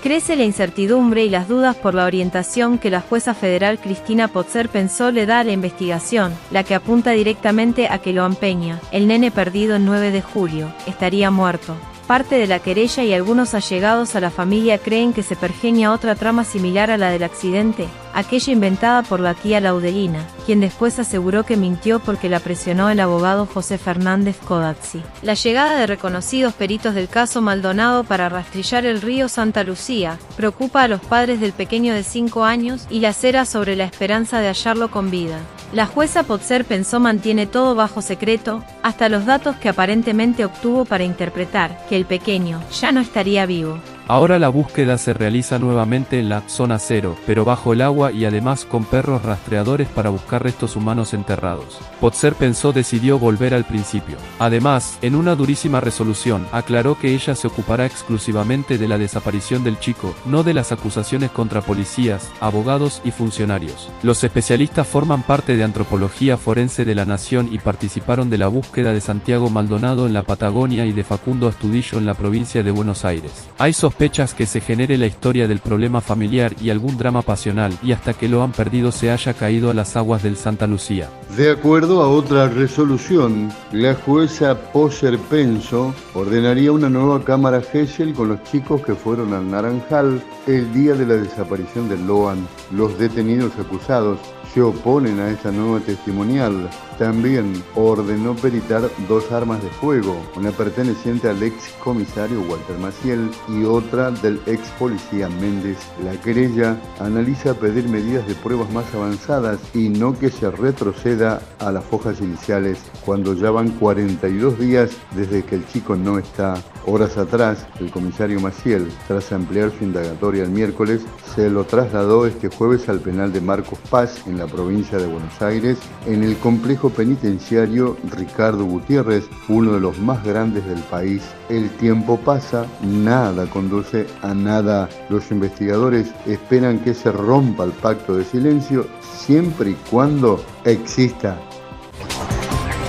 Crece la incertidumbre y las dudas por la orientación que la jueza federal Cristina Potser Pensó le da a la investigación, la que apunta directamente a que Loan Peña, el nene perdido el 9 de julio, estaría muerto. Parte de la querella y algunos allegados a la familia creen que se pergeña otra trama similar a la del accidente, aquella inventada por la tía Laudelina, quien después aseguró que mintió porque la presionó el abogado José Fernández Codazzi. La llegada de reconocidos peritos del caso Maldonado para rastrillar el río Santa Lucía preocupa a los padres del pequeño de 5 años y lacera sobre la esperanza de hallarlo con vida. La jueza Potser Pensó mantiene todo bajo secreto, hasta los datos que aparentemente obtuvo para interpretar que el pequeño ya no estaría vivo. Ahora la búsqueda se realiza nuevamente en la zona cero, pero bajo el agua y además con perros rastreadores para buscar restos humanos enterrados. Potser Pensó decidió volver al principio. Además, en una durísima resolución, aclaró que ella se ocupará exclusivamente de la desaparición del chico, no de las acusaciones contra policías, abogados y funcionarios. Los especialistas forman parte de Antropología Forense de la Nación y participaron de la búsqueda de Santiago Maldonado en la Patagonia y de Facundo Astudillo en la provincia de Buenos Aires. Hay sospechas que se genere la historia del problema familiar y algún drama pasional, y hasta que Loan perdido se haya caído a las aguas del Santa Lucía. De acuerdo a otra resolución, la jueza Potser Pensó ordenaría una nueva cámara Gesell con los chicos que fueron al Naranjal el día de la desaparición de Loan. Los detenidos acusados se oponen a esta nueva testimonial. También ordenó peritar 2 armas de fuego, una perteneciente al ex comisario Walter Maciel y otra del ex policía Méndez. La querella analiza pedir medidas de pruebas más avanzadas y no que se retroceda a las fojas iniciales cuando ya van 42 días desde que el chico no está. Horas atrás, el comisario Maciel, tras ampliar su indagatoria el miércoles, se lo trasladó este jueves al penal de Marcos Paz en la provincia de Buenos Aires, en el complejo penitenciario Ricardo Gutiérrez, uno de los más grandes del país. El tiempo pasa, nada conduce a nada. Los investigadores esperan que se rompa el pacto de silencio siempre y cuando exista